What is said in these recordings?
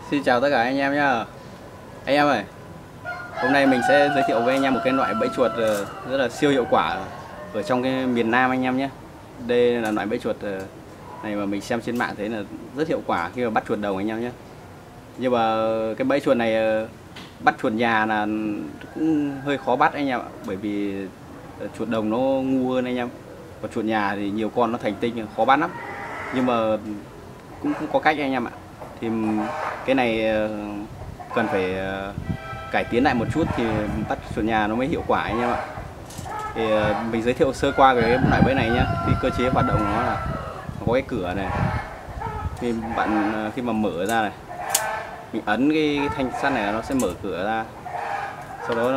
Xin chào tất cả anh em nhá. Anh em ơi, hôm nay mình sẽ giới thiệu với anh em một cái loại bẫy chuột rất là siêu hiệu quả ở trong cái miền Nam anh em nhé. Đây là loại bẫy chuột này mà mình xem trên mạng thấy là rất hiệu quả khi mà bắt chuột đồng anh em nhé. Nhưng mà cái bẫy chuột này bắt chuột nhà là cũng hơi khó bắt anh em ạ, bởi vì chuột đồng nó ngu hơn anh em. Còn chuột nhà thì nhiều con nó thành tinh khó bắt lắm. Nhưng mà cũng có cách anh em ạ. Thì cái này cần phải cải tiến lại một chút thì bắt chuột nhà nó mới hiệu quả anh em ạ. Thì mình giới thiệu sơ qua cái loại bẫy này nhé. Thì cơ chế hoạt động nó là nó có cái cửa này. Thì bạn khi mà mở ra này, mình ấn cái thanh sắt này nó sẽ mở cửa ra. Sau đó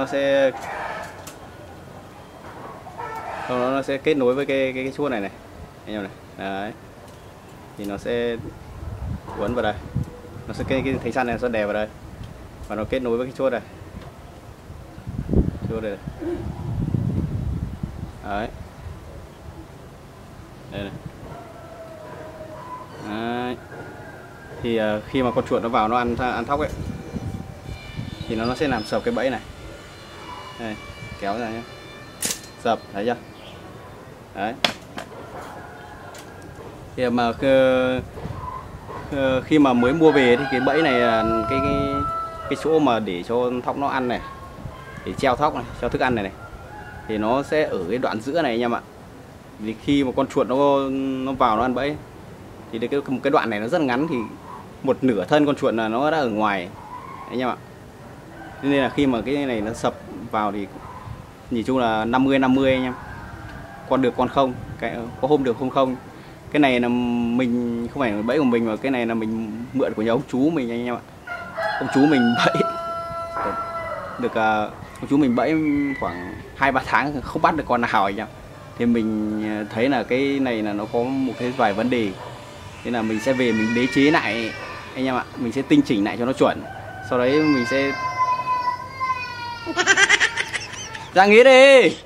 nó sẽ kết nối với cái chuột này này anh em này. Đấy. Thì nó sẽ quấn vào đây. Nó sẽ cái thanh sắt này nó sẽ đè vào đây và nó kết nối với cái chuột này. Chuột này. Đấy. Đây này. Đấy. Thì khi mà con chuột nó vào nó ăn thóc ấy thì nó sẽ làm sập cái bẫy này. Đây, kéo ra nhé. Sập, thấy chưa? Đấy. Thì mà khi mà mới mua về thì cái bẫy này là cái chỗ mà để cho thóc nó ăn này, để treo thóc này, treo thức ăn này thì nó sẽ ở cái đoạn giữa này anh em ạ. Vì khi mà con chuột nó vào nó ăn bẫy thì cái đoạn này nó rất là ngắn, thì một nửa thân con chuột là nó đã ở ngoài anh em ạ. Nên là khi mà cái này nó sập vào thì nhìn chung là 50-50 anh em. Con được con không, có hôm được hôm không. Cái này là mình không phải là bẫy của mình, mà cái này là mình mượn của nhà ông chú mình anh em ạ. Ông chú mình bẫy được ông chú mình bẫy khoảng 2-3 tháng không bắt được con nào anh em. Thì mình thấy là cái này là nó có một cái vài vấn đề, nên là mình sẽ về mình đế chế lại anh em ạ. Mình sẽ tinh chỉnh lại cho nó chuẩn. Sau đấy mình sẽ ra nghĩa đi.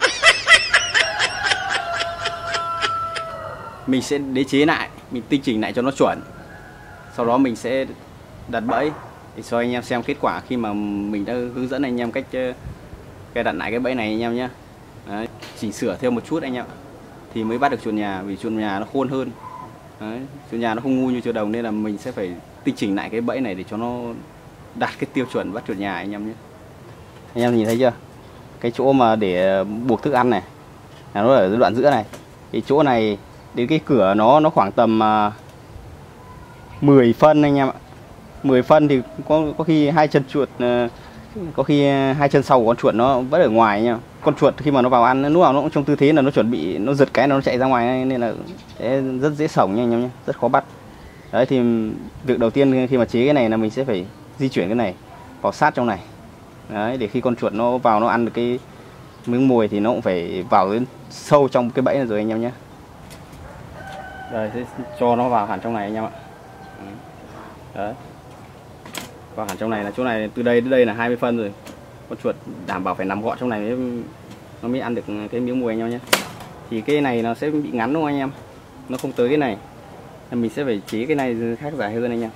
Mình sẽ đế chế lại, mình tinh chỉnh lại cho nó chuẩn. Sau đó mình sẽ đặt bẫy để cho anh em xem kết quả khi mà mình đã hướng dẫn anh em cách cài đặt lại cái bẫy này anh em nhé. Đấy, chỉnh sửa thêm một chút anh em ạ thì mới bắt được chuột nhà, vì chuột nhà nó khôn hơn. Đấy, chuột nhà nó không ngu như chuột đồng, nên là mình sẽ phải tinh chỉnh lại cái bẫy này để cho nó đạt cái tiêu chuẩn bắt chuột nhà anh em nhé. Anh em nhìn thấy chưa? Cái chỗ mà để buộc thức ăn này là nó ở đoạn giữa này. Cái chỗ này đến cái cửa nó khoảng tầm 10 phân anh em ạ. 10 phân thì có khi hai chân chuột, có khi hai chân sau của con chuột nó vẫn ở ngoài nha. Con chuột khi mà nó vào ăn lúc nào nó cũng trong tư thế là nó chuẩn bị, nó giật cái nó chạy ra ngoài, nên là rất dễ sổng nha anh em nhé, rất khó bắt. Đấy thì việc đầu tiên khi mà chế cái này là mình sẽ phải di chuyển cái này vào sát trong này. Đấy, để khi con chuột nó vào nó ăn được cái miếng mồi thì nó cũng phải vào đến sâu trong cái bẫy này rồi anh em nhé. Đây, sẽ cho nó vào hẳn trong này anh em ạ. Đấy. Vào hẳn trong này, là chỗ này từ đây đến đây là 20 phân rồi. Con chuột đảm bảo phải nằm gọn trong này nó mới ăn được cái miếng mồi anh em nhé. Thì cái này nó sẽ bị ngắn đúng không anh em? Nó không tới cái này. Nên mình sẽ phải chế cái này khác dài hơn anh em.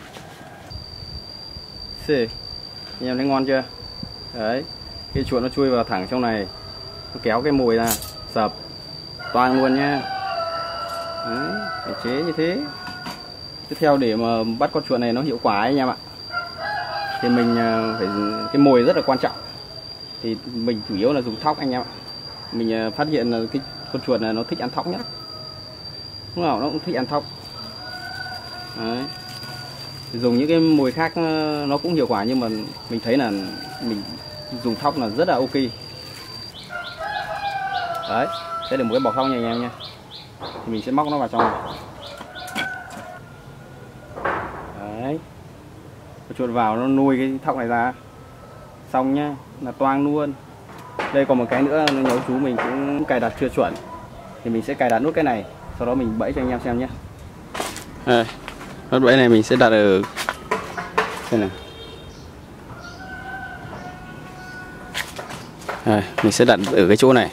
Anh em thấy ngon chưa? Đấy. Cái chuột nó chui vào thẳng trong này. Nó kéo cái mồi ra, sập toang luôn nhá. Đấy, phải chế như thế. Tiếp theo để mà bắt con chuột này nó hiệu quả anh em ạ, thì mình phải, cái mồi rất là quan trọng. Thì mình chủ yếu là dùng thóc anh em ạ. Mình phát hiện là cái con chuột này nó thích ăn thóc nhất, lúc nào nó cũng thích ăn thóc. Đấy. Dùng những cái mồi khác nó cũng hiệu quả, nhưng mà mình thấy là mình dùng thóc là rất là ok. Đấy, sẽ được một cái bọc thóc nha anh em nha. Thì mình sẽ móc nó vào trong này. Đấy, con chuột vào nó nuôi cái thóc này ra xong nhá, là toang luôn. Đây còn một cái nữa, nhóm chú mình cũng cài đặt chưa chuẩn, thì mình sẽ cài đặt nút cái này, sau đó mình bẫy cho anh em xem nhé. Nút bẫy này mình sẽ đặt ở đây này. Mình sẽ đặt ở cái chỗ này.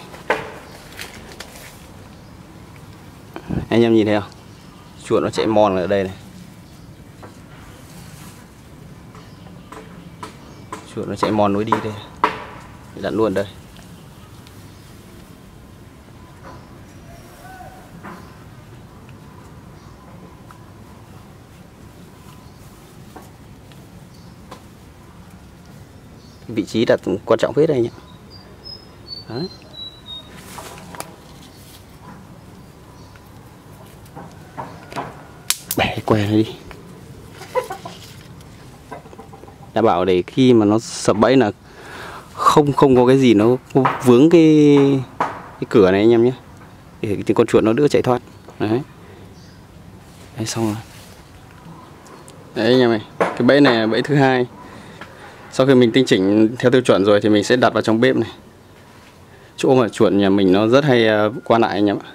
Anh em nhìn thấy không? Chuột nó chạy mòn ở đây này. Chuột nó chạy mòn lối đi đây. Đặt luôn đây. Vị trí đặt quan trọng phết đây nhỉ. Đấy. Bẻ cái que này đi. Đảm bảo để khi mà nó sập bẫy là không có cái gì nó vướng cái cửa này anh em nhé, để cái con chuột nó đỡ chạy thoát. Đấy. Đấy xong rồi. Đấy anh em này, cái bẫy này là bẫy thứ hai. Sau khi mình tinh chỉnh theo tiêu chuẩn rồi thì mình sẽ đặt vào trong bếp này. Chỗ mà chuột nhà mình nó rất hay qua lại anh em ạ.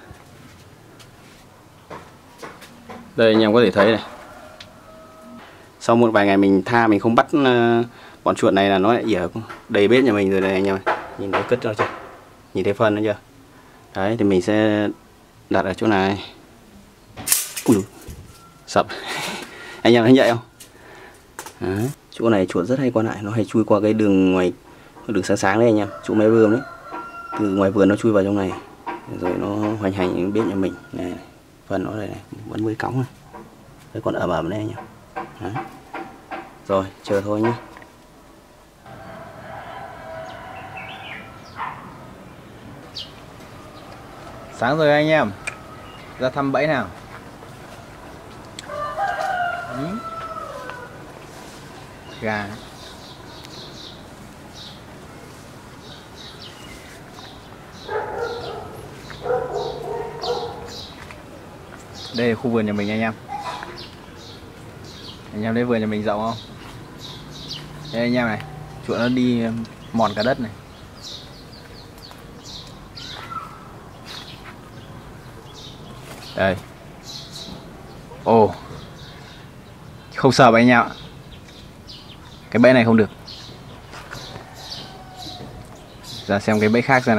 Đây anh em có thể thấy này. Sau một vài ngày mình tha, mình không bắt bọn chuột này là nó lại ỉa đầy bếp nhà mình rồi đây anh em. Nhìn thấy cất ra chưa? Nhìn thấy phân nữa chưa? Đấy thì mình sẽ đặt ở chỗ này. Ui, sập. Anh em thấy vậy không? Đấy. Chỗ này chuột rất hay qua lại, nó hay chui qua cái đường ngoài, đường sáng sáng đấy anh em, chỗ máy bơm đấy. Từ ngoài vườn nó chui vào trong này, rồi nó hoành hành bếp nhà mình. Này, phần nó đây này, vẫn mới cong này. Đấy còn ẩm ẩm đây anh em. Đấy. Rồi, chờ thôi nhé. Sáng rồi anh em, ra thăm bẫy nào. Gà. Đây là khu vườn nhà mình anh em. Anh em thấy vườn nhà mình rộng không? Đây anh em này, chuột nó đi mòn cả đất này. Đây. Ồ, không sợ anh em ạ. Cái bẫy này không được. Ra xem cái bẫy khác xem nào.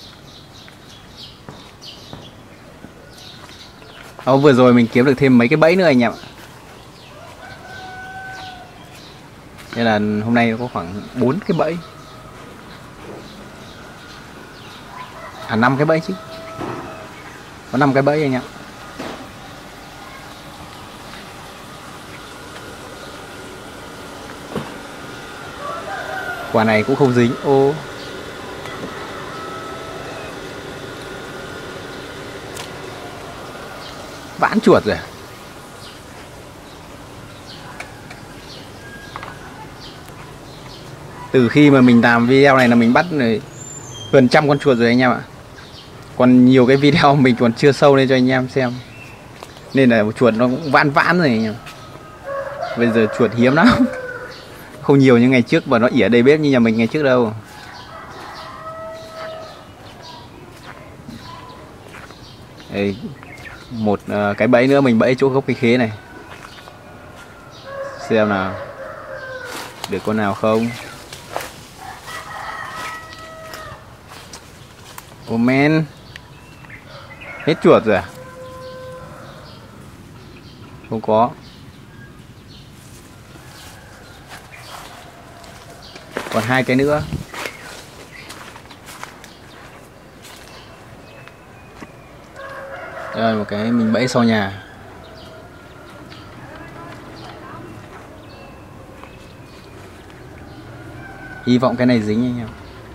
Vừa rồi mình kiếm được thêm mấy cái bẫy nữa anh em ạ. Nên là hôm nay có khoảng 4 cái bẫy. 5 cái bẫy chứ. Có 5 cái bẫy anh em. Quả này cũng không dính. Ô. Vãn chuột rồi. Từ khi mà mình làm video này là mình bắt gần trăm con chuột rồi anh em ạ. Còn nhiều cái video mình còn chưa sâu lên cho anh em xem. Nên là chuột nó cũng vãn vãn rồi anh em. Bây giờ chuột hiếm lắm. Không nhiều như ngày trước và nó ỉa đầy bếp như nhà mình ngày trước đâu. Đây, một cái bẫy nữa mình bẫy chỗ gốc cây khế này. Xem nào. Được con nào không? Oh man. Hết chuột rồi à? Không có. Còn 2 cái nữa. Rồi một cái mình bẫy sau nhà. Hy vọng cái này dính anh em.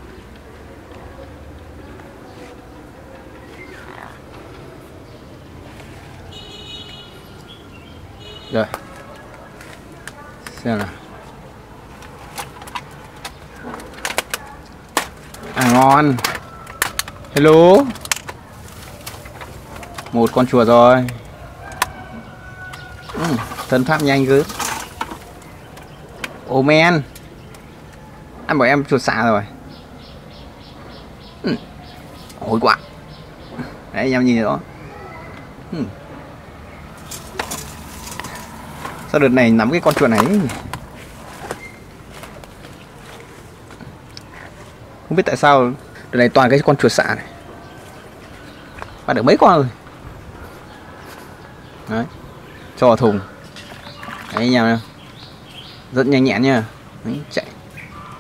Rồi. Xem nào. À ngon. Hello. Một con chuột rồi. Thân pháp nhanh cứ. Oh man. Anh bảo em chuột xạ rồi. Ôi quá. Đấy anh em nhìn rõ. Sao đợt này nắm cái con chuột này ấy? Không biết tại sao đợt này toàn cái con chuột xạ này. Bắt được mấy con rồi. Đấy. Cho vào thùng. Đấy anh em. Rất nhanh nhẹn nha. Đấy, chạy.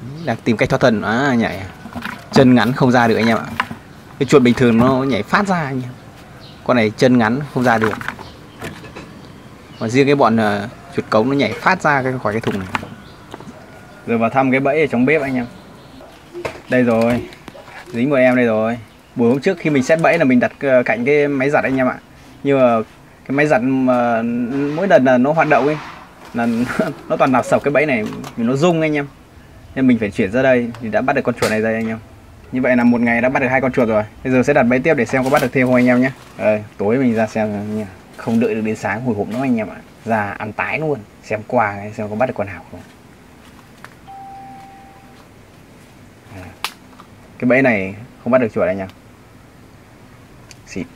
Đang tìm cách thoát thân. Nhảy chân ngắn không ra được anh em ạ. Cái chuột bình thường nó nhảy phát ra anh em, con này chân ngắn không ra được. Còn riêng cái bọn chuột cống nó nhảy phát ra khỏi cái thùng này. Rồi vào thăm cái bẫy ở trong bếp anh em. Đây rồi, dính một em đây rồi. Buổi hôm trước khi mình set bẫy là mình đặt cạnh cái máy giặt anh em ạ. Nhưng mà cái máy giặt mà mỗi lần là nó hoạt động ấy là nó toàn đạp sập cái bẫy này, nó rung anh em. Nên mình phải chuyển ra đây thì đã bắt được con chuột này đây anh em. Như vậy là một ngày đã bắt được 2 con chuột rồi. Bây giờ sẽ đặt bẫy tiếp để xem có bắt được thêm không anh em nhé. Tối mình ra xem nha. Không đợi được đến sáng hồi hộp lắm anh em ạ. Ra ăn tái luôn. Xem qua xem có bắt được con nào không. Cái bẫy này không bắt được chuột anh em. Xịt.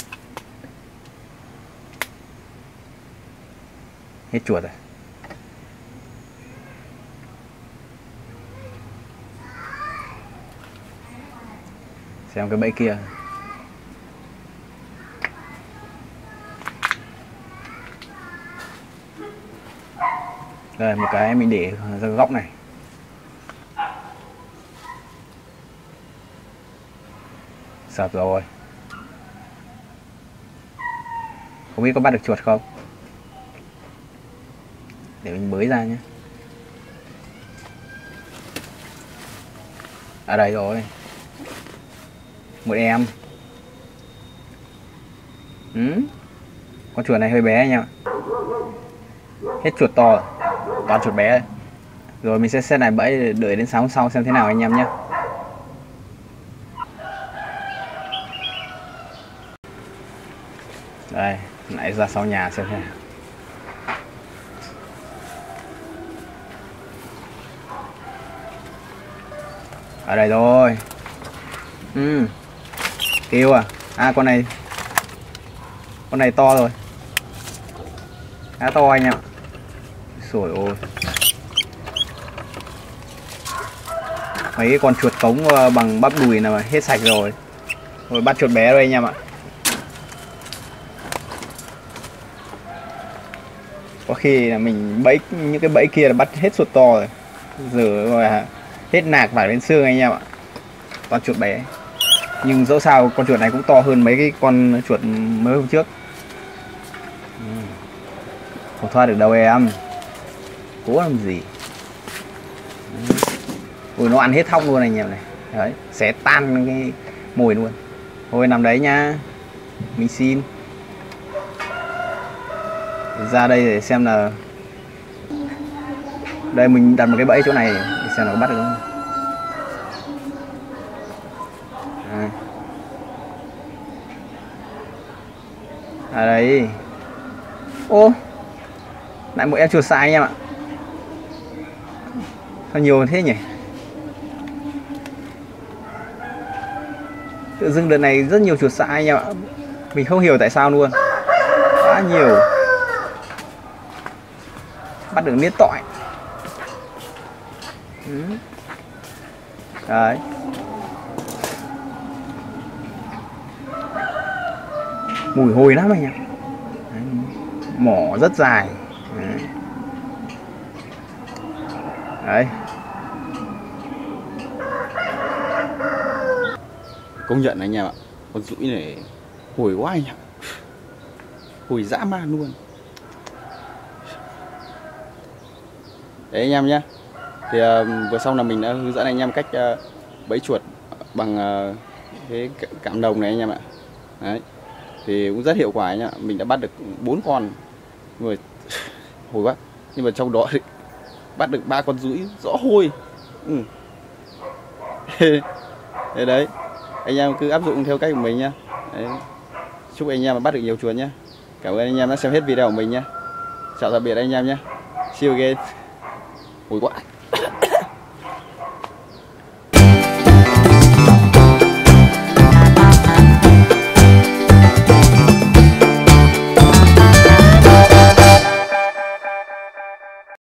Hết chuột rồi. Xem cái bẫy kia. Đây một cái mình để ra góc này. Sập rồi. Không biết có bắt được chuột không. Để mình bới ra nhé. Ở đây rồi. Một em. Con chuột này hơi bé nha. Hết chuột to, toàn chuột bé. Rồi mình sẽ set lại bẫy để đợi đến sáng hôm sau xem thế nào anh em nhé. Đây, lại ra sau nhà xem thế nào. Ở đây rồi. Kêu à. Con này to rồi. Khá to anh ạ. Trời ơi. Mấy cái con chuột cống bằng bắp đùi là hết sạch rồi. Rồi bắt chuột bé rồi anh em ạ. Có khi là mình bẫy những cái bẫy kia là bắt hết chuột to rồi. Giờ rồi hết nạc vào đến xương anh em ạ. Toàn chuột bé. Nhưng dẫu sao con chuột này cũng to hơn mấy cái con chuột mới hôm trước. Không thoát được đâu em. Cố làm gì. Ui nó ăn hết thóc luôn anh em này. Đấy, xé tan cái mồi luôn. Thôi nằm đấy nha. Mình xin. Ra đây để xem là. Đây mình đặt một cái bẫy chỗ này để xem là có bắt được không. À đấy. Ô. Lại một em chuột sai anh em ạ. Sao nhiều thế nhỉ? Tự dưng đợt này rất nhiều chuột sai anh em ạ. Mình không hiểu tại sao luôn. Quá nhiều. Bắt được niết tỏi. Đấy. Mùi hôi lắm anh em. Mỏ rất dài. Đấy. Công nhận anh em ạ. Con dũi này hôi quá anh em. Hôi dã man luôn. Đấy anh em nhé. Thì vừa xong là mình đã hướng dẫn anh em cách bẫy chuột bằng cái cạm đồng này anh em ạ. Đấy. Thì cũng rất hiệu quả anh ạ. Mình đã bắt được 4 con. Người hôi quá. Nhưng mà trong đó thì bắt được 3 con dũi rõ hôi. Đấy. Anh em cứ áp dụng theo cách của mình nhá. Đấy. Chúc anh em bắt được nhiều chuột nhé. Cảm ơn anh em đã xem hết video của mình nhé. Chào tạm biệt anh em nhé. See you again. Hôi quá.